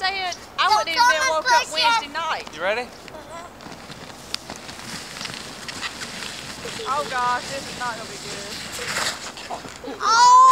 said I wouldn't even been woke up Wednesday night. You ready? Oh gosh, this is not gonna be good. Oh!